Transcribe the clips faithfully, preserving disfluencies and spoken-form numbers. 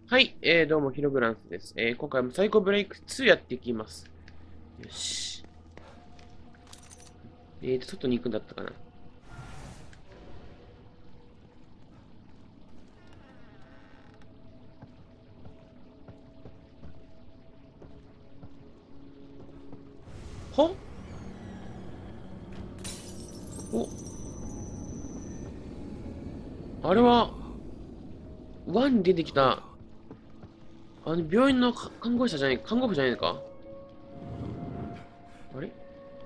はい、えー、どうも、ヒログランスです。えー、今回もサイコブレイクツーやっていきます。よし。えーと、外に行くんだったかな。はお、あれは、ワンに出てきた、あの、病院のか看護師じゃない、看護婦じゃないのか。あれ。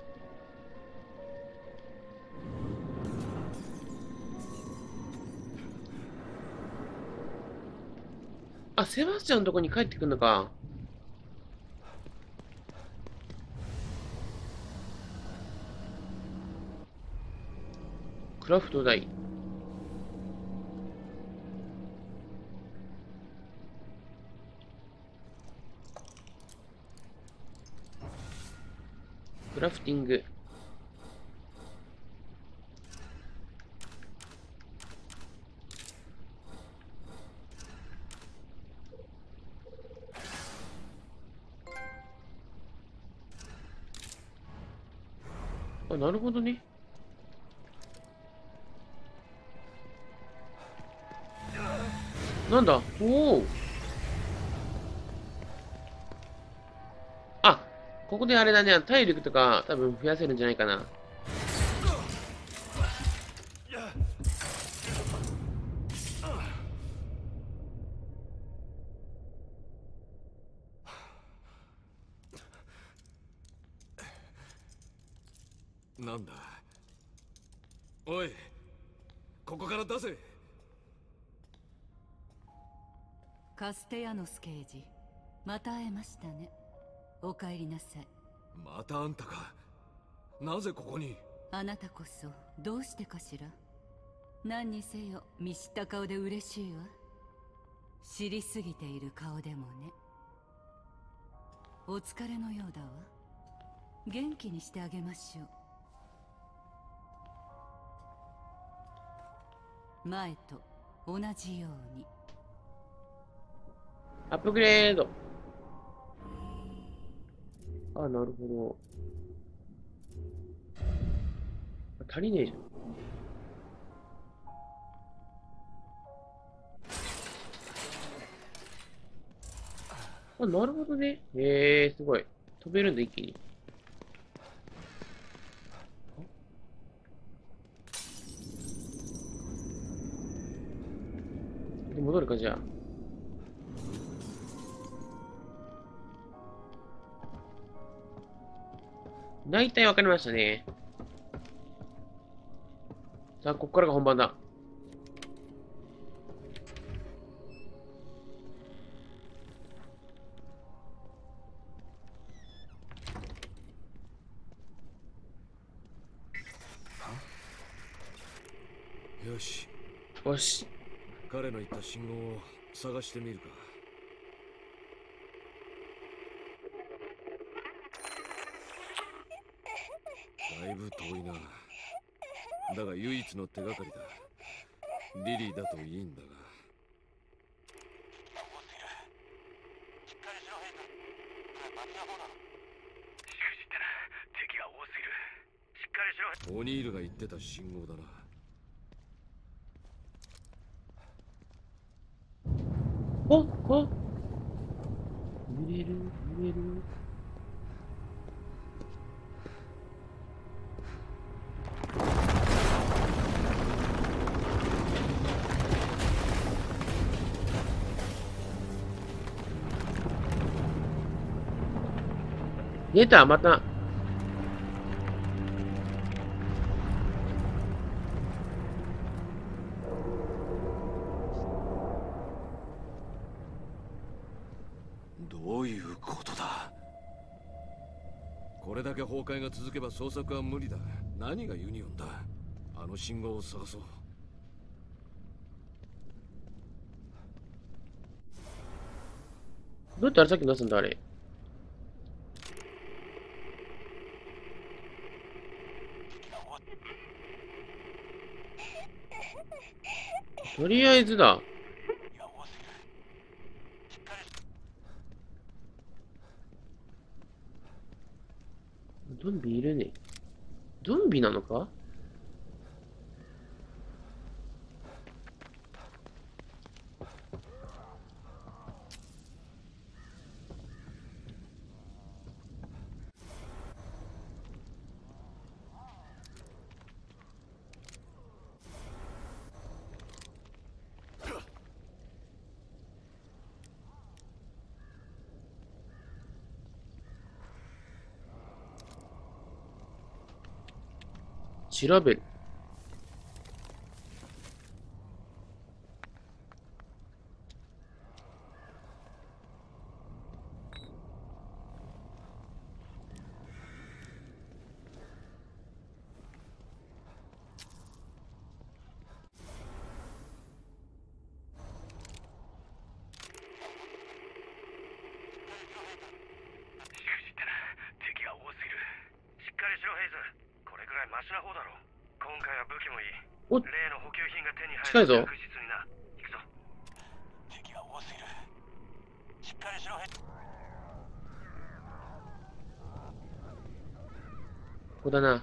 あ、セバスチャンのとこに帰ってくるのか。クラフト台。クラフティング。あ、なるほどね。なんだおお。あ、ここであれだね、体力とか多分増やせるんじゃないかな。 なんだ。おい、ここから出せ。 カステヤノス刑事、また会えましたね。お帰りなさい。 またあんたか。なぜここに。 あなたこそどうしてかしら。何にせよ見知った顔で嬉しいわ。知りすぎている顔でもね。お疲れのようだわ。元気にしてあげましょう。前と同じように。 アップグレード。あ、なるほど。足りねえじゃん。あ、なるほどね。へえ、すごい。飛べるんだ、一気に。で、戻るか、じゃあ。大体わかりましたね。さあ、こっからが本番だ。 よし、 よし。 彼の言った信号を探してみるか。だいぶ遠いな。だが唯一の手がかりだ。リリーだといいんだが。オニールが言ってた信号だな。 あ、あ、揺れる、揺れる。出た、また。 どういうことだ。これだけ崩壊が続けば捜索は無理だ。何がユニオンだ。あの信号を探そう。 どうやってあれさっき出すんだ、あれ。とりあえずだ。 ゾンビいるね。ゾンビなのか？調べる。お、近いぞ。ここだな。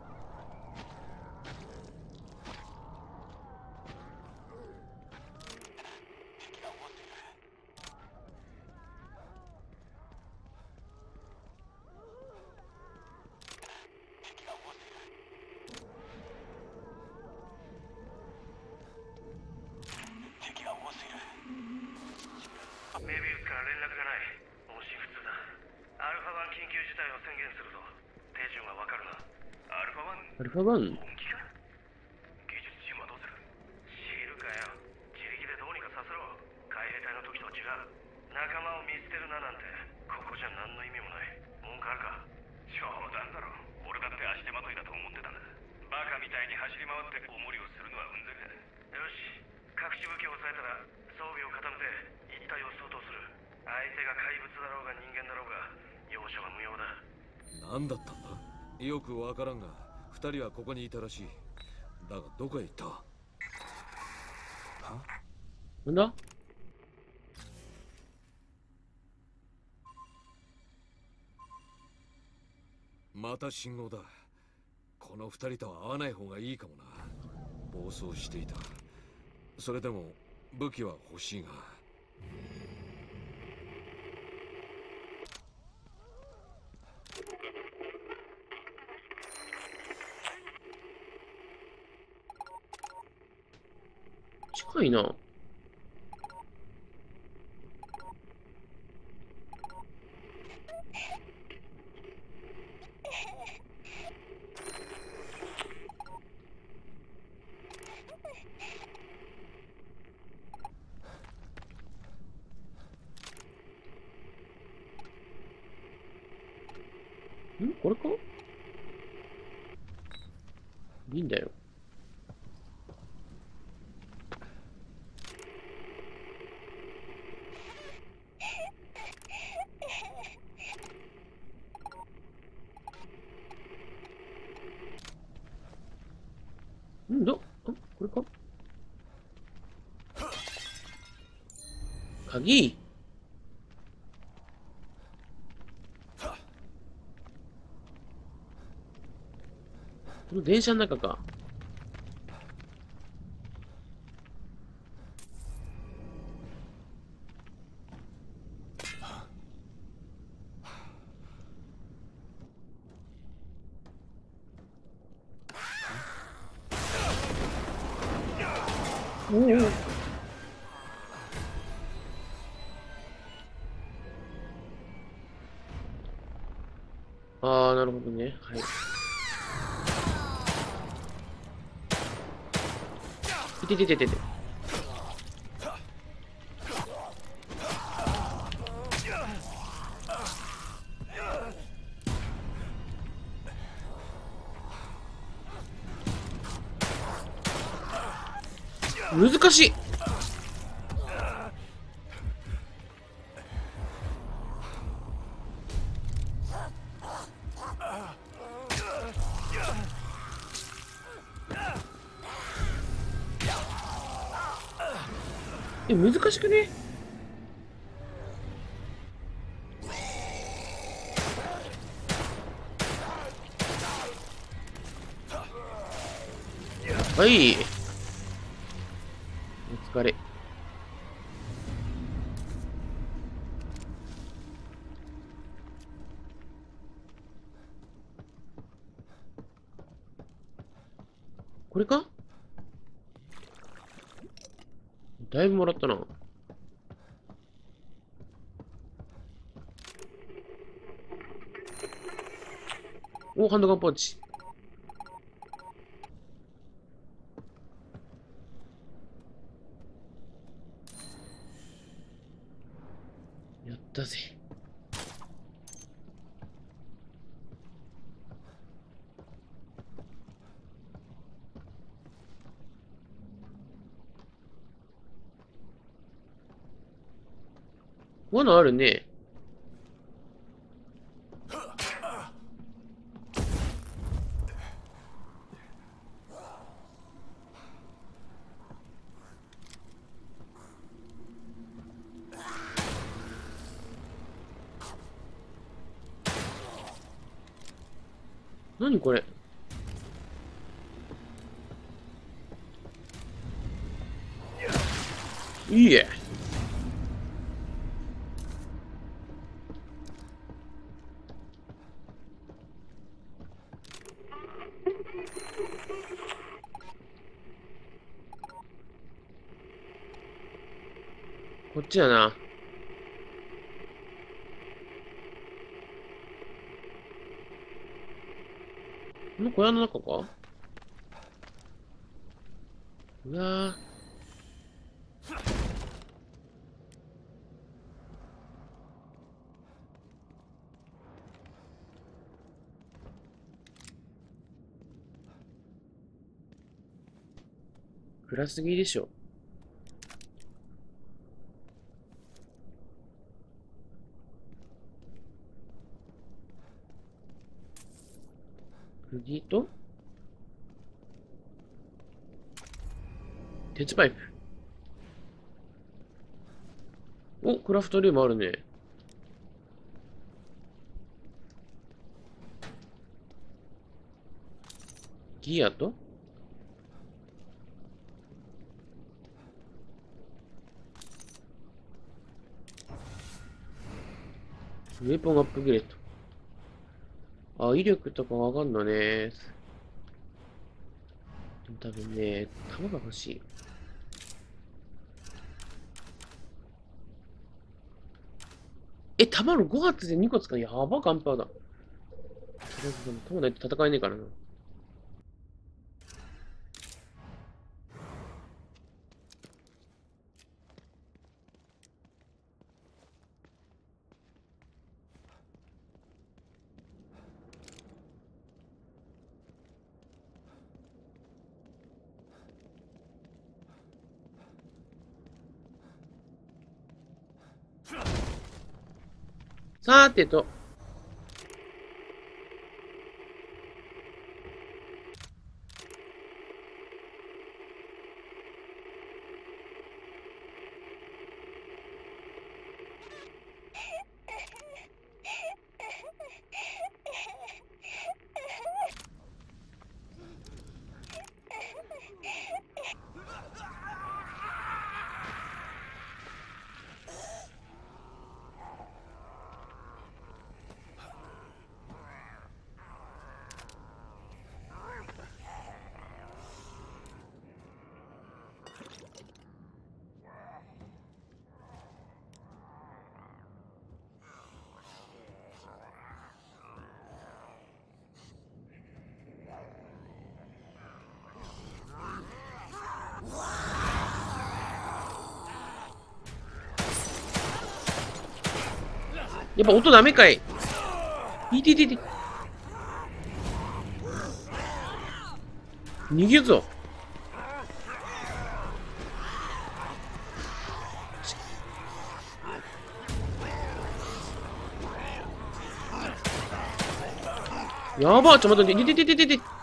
メビウスから連絡がない。音信不通だ。アルファワン緊急事態を宣言するぞ。手順はわかるな。アルファワンアルファワン。 本気か？技術チームはどうする？知るかよ。自力でどうにかさせろ。海兵隊の時とは違う。仲間を見捨てるななんて、ここじゃ何の意味もない。文句あるか？冗談だろ。俺だって足手まといだと思ってたんだ。バカみたいに走り回っておもりをするのはうんざりだ。よし、隠し武器を抑えたら装備を固めて一体を相当する。相手が怪物だろうが人間だろうが容赦は無用だ。 何だったんだ？よくわからんが、二人はここにいたらしい。だがどこへ行った？は？ なんだ？ また信号だ。この二人とは会わない方がいいかもな。暴走していた。それでも武器は欲しいが。 近いな。ん？これか？いいんだよ。んだ？あ、これか？鍵？この電車の中か。おお。ああ、なるほどね。はい。いててててて。難しい。え、難しくね？ はい。お疲れ。これか？だいぶもらったな。お、ハンドガンパンチ。やったぜ。罠あるね。何これ？いいえ。こっちだな。この小屋の中か？うわぁ。暗すぎでしょ。釘と鉄パイプ。お、クラフトルームあるね。ギアとウェポンアップグレード。あ、威力とかわかんのね。でも多分ね、弾が欲しい。え、弾のご発でにこ使う。やば、ガンパウダー。とりあえずでも弾ないと戦えねえからな。さーてと。やっぱ音ダメかい。いててて。逃げるぞ。やば、ちょ、待って、てててててて。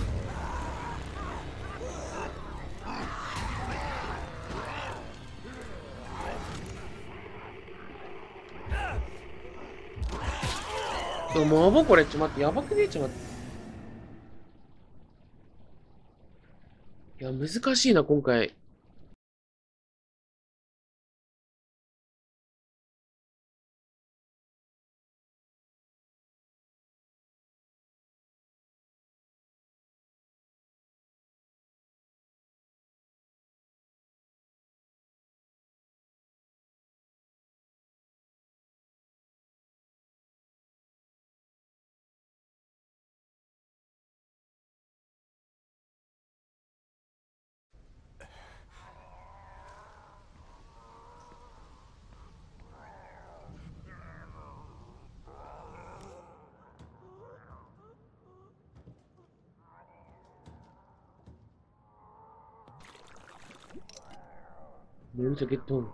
もうやばこれ、ちょ、待って、やばくねえ、ちょ、待って。 や、難しいな、今回。Muốn cho kết thúc.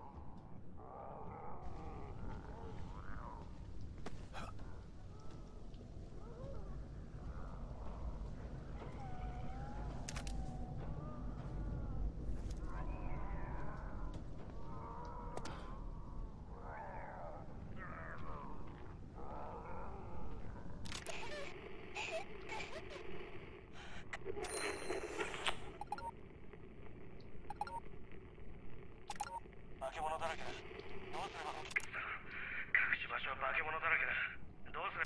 化け物だらけだ。どうすれば。隠し場所は化け物だらけだ。どうすれ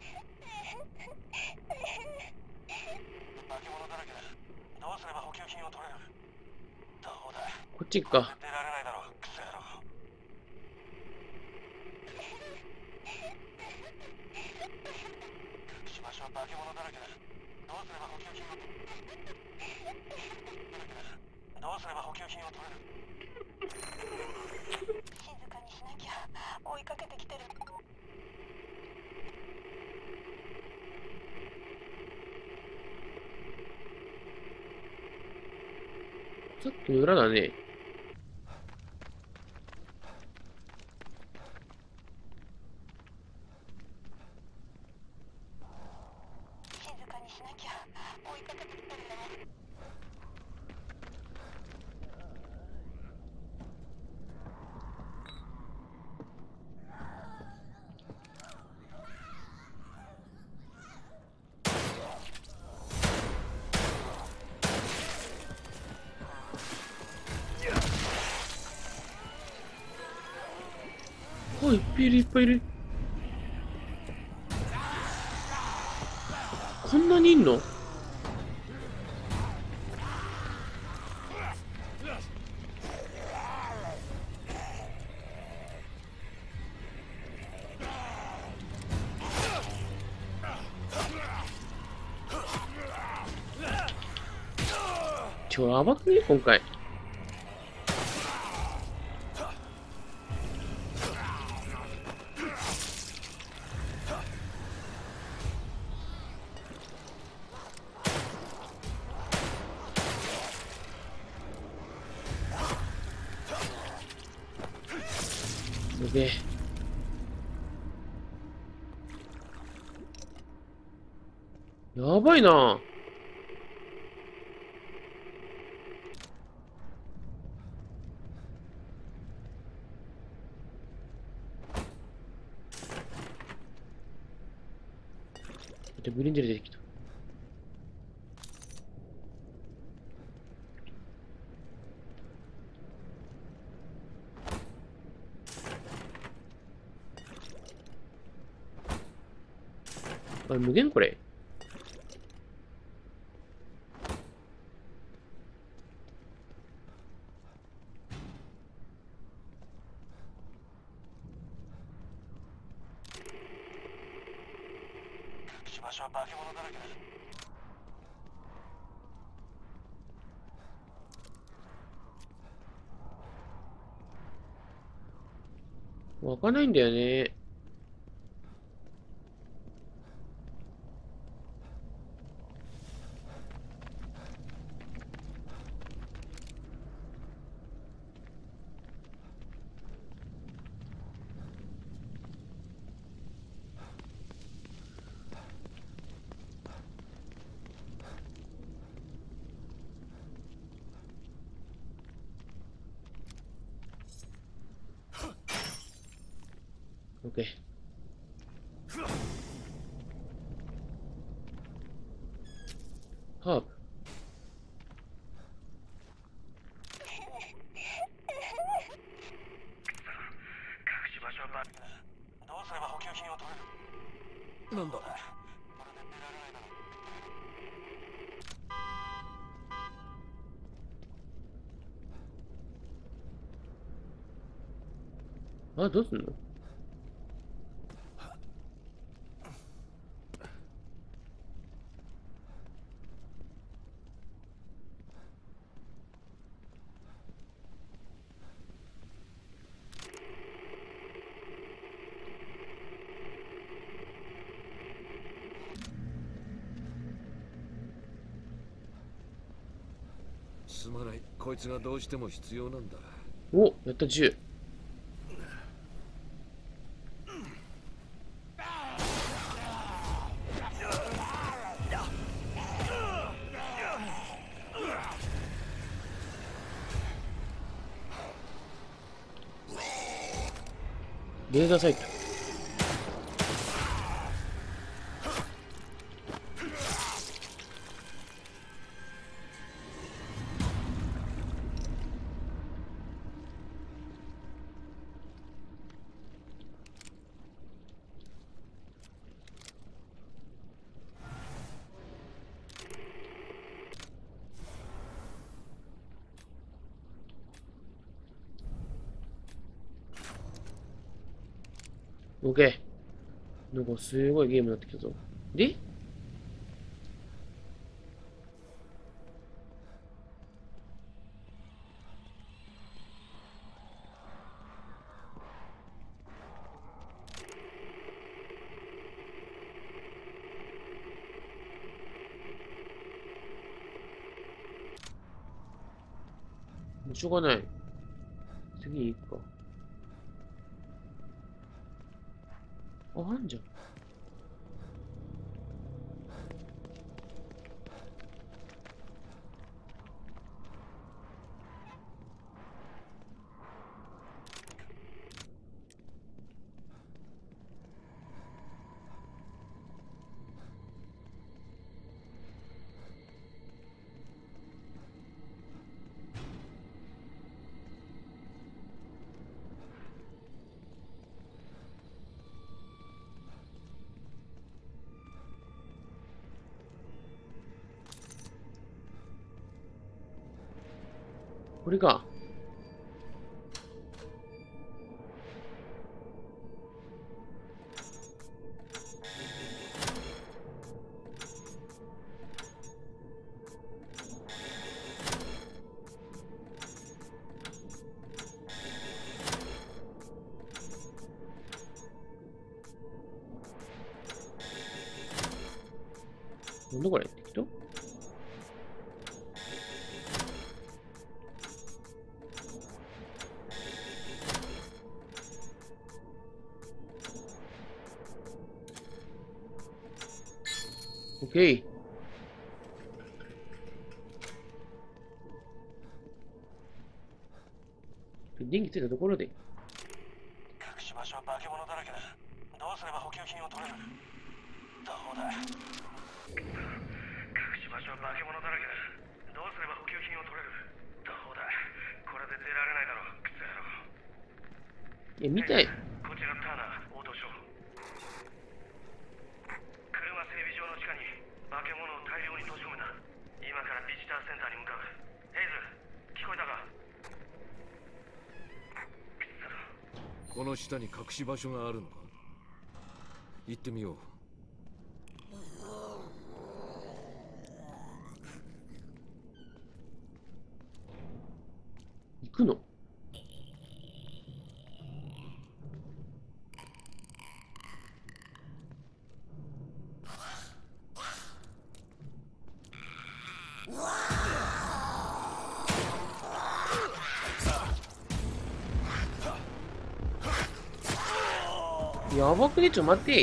ば。化け物だらけだ。どうすれば補給品を取れる。どうだ。 こっちか。 出られないだろう。クソ野郎。隠し場所は化け物だらけだ。どうすれば補給品を。どうすれば補給品を取れる。静かにしなきゃ。追いかけてきてる。 さっきの裏だね。 静かにしなきゃ。追いかけてきてるよ。 おい、いっぱいいる、いっぱいいる。こんなにいんの？ちょ、やばくね今回。すげえ。やばいな。で、ブリンジェル出てきた。あれ、無限これ。 隠し場所は化け物だらけだ。 わかんないんだよね。オッケー。ハーブ。 悪いな。どうすれば補給品を取れる？ なんだ。 これで出られないだろう。 あ、どうすんの？ すまない。こいつがどうしても必要なんだ。 お、やった銃。レーザーサイト。オッケー。なんかすごいゲームになってきたぞ。でしょうがない。次行くか。あ、あんじゃん。これか。なんだこれ適当？オッケー。電気ついたところで。 隠し場所は化け物だらけだ。どうすれば補給品を取れる？どうだ。隠し場所は化け物だらけだ。どうすれば補給品を取れる？どうだ。これで出られないだろう、クソ野郎。 いや、見たい。 こちらターナー、応答書。車整備場の地下に化け物を大量に閉じ込めた。今からビジターセンターに向かう。ヘイズ、聞こえたか？ この下に隠し場所があるのか。行ってみよう。 行くの？やばくね？ちょ、待って。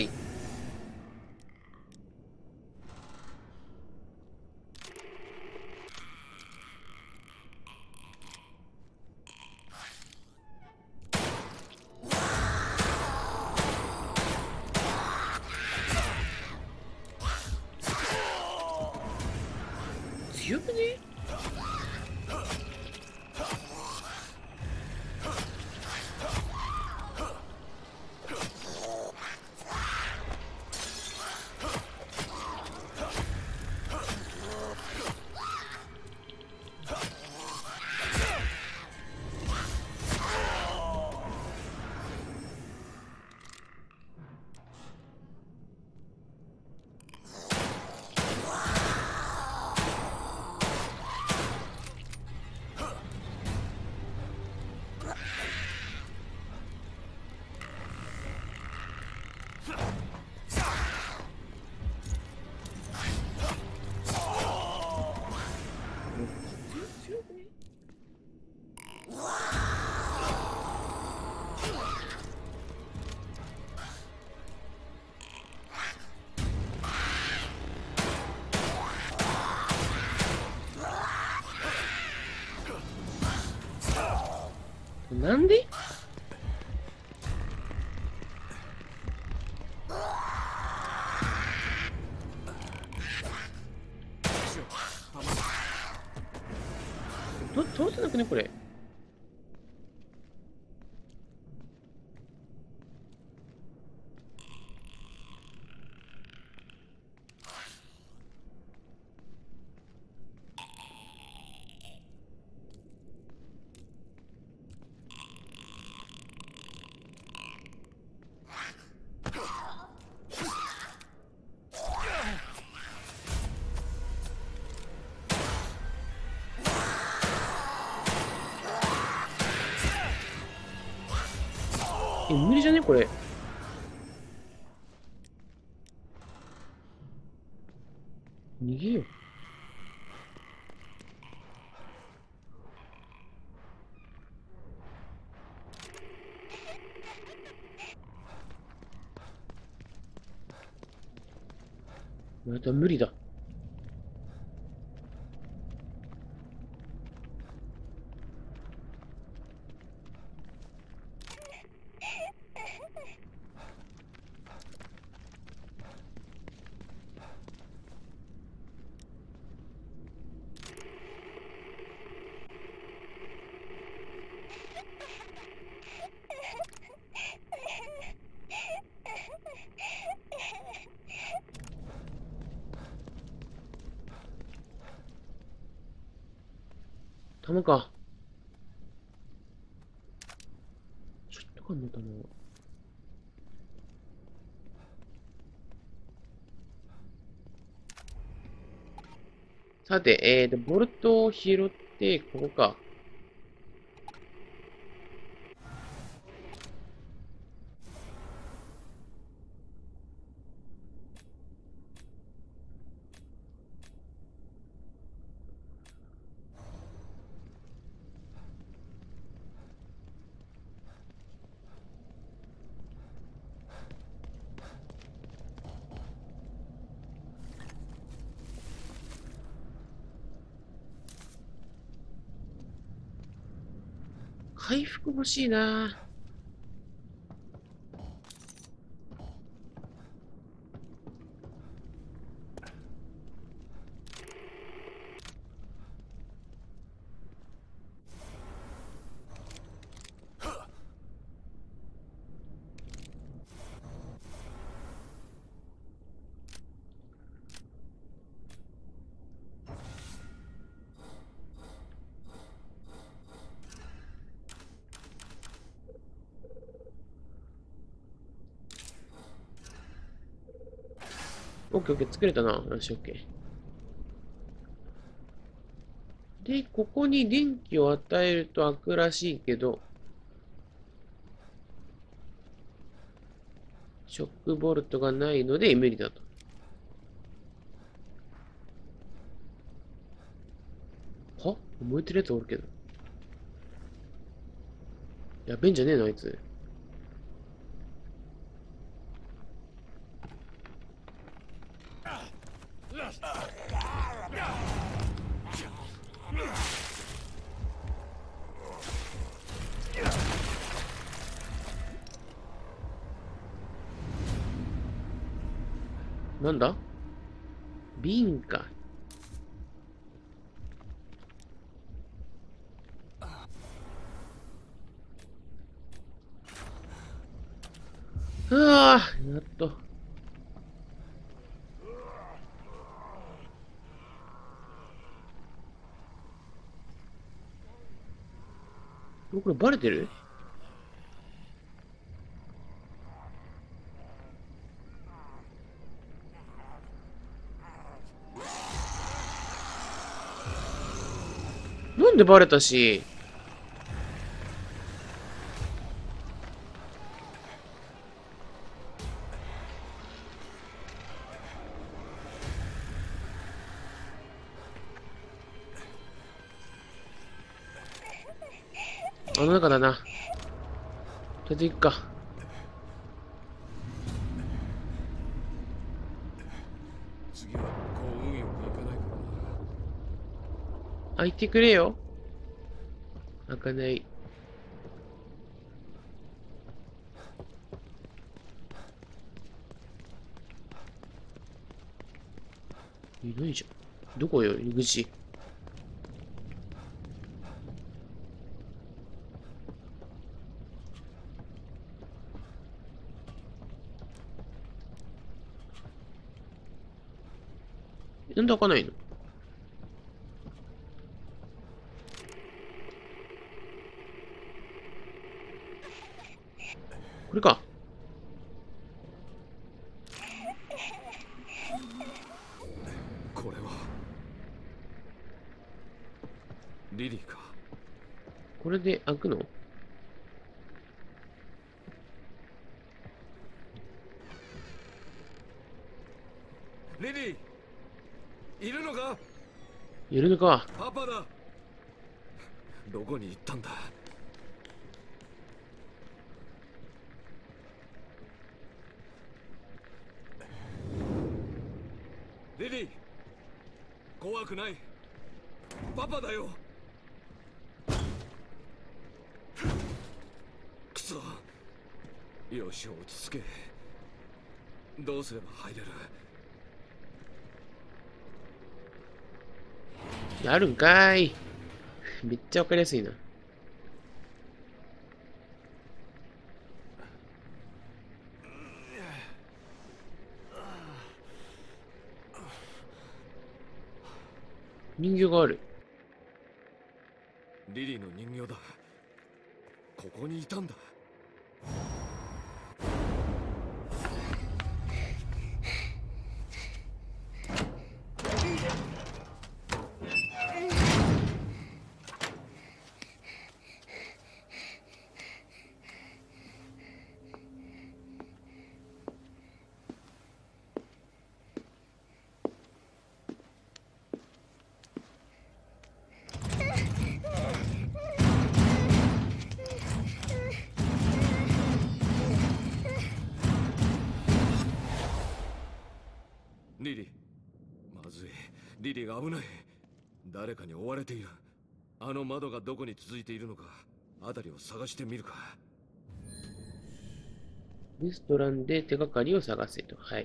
強くね？ なんで？ど、通せなくねこれ。え、無理じゃねこれ。逃げよ。また無理だ。弾か。ちょっとかんの弾。さて、えーと、ボルトを拾って、ここか。回復欲しいな。オッケーオッケー、作れたな。よし、オッケー。で、ここに電気を与えると開くらしいけど、ショックボルトがないので無理だと。は？燃えてるやつおるけど。やべえんじゃねえのあいつ。なんだ？瓶か。ああ、やっと。これバレてる？なんでバレたし。 あの中だな。とりあえず行くか。 次はこう運よくいかないからな。 開いてくれよ。開かない。いないじゃん。どこよ、入り口。なんで開かないの？これか。 これはリリーか。 これで開くの？ リリーいるのか？ いるのか。 パパだ。どこに行ったんだ？リリー怖くない。パパだよ。くそ。よし落ち着け。どうすれば入れる？ やるんかい。めっちゃわかりやすいな。人形がある。 リリーの人形だ。ここにいたんだ。リリー、まずい。リリーが危ない。誰かに追われている。あの窓がどこに続いているのか、辺りを探してみるか。 レストランで手がかりを探せと。はい。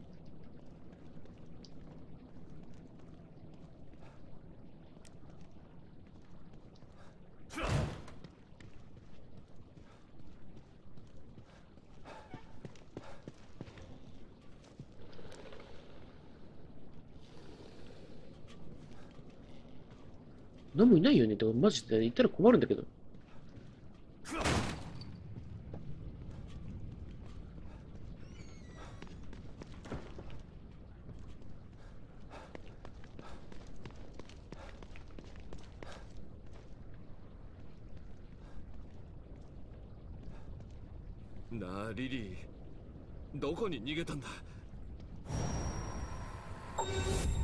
何もいないよね。でもマジで言ったら困るんだけど。 なあリリー、どこに逃げたんだ？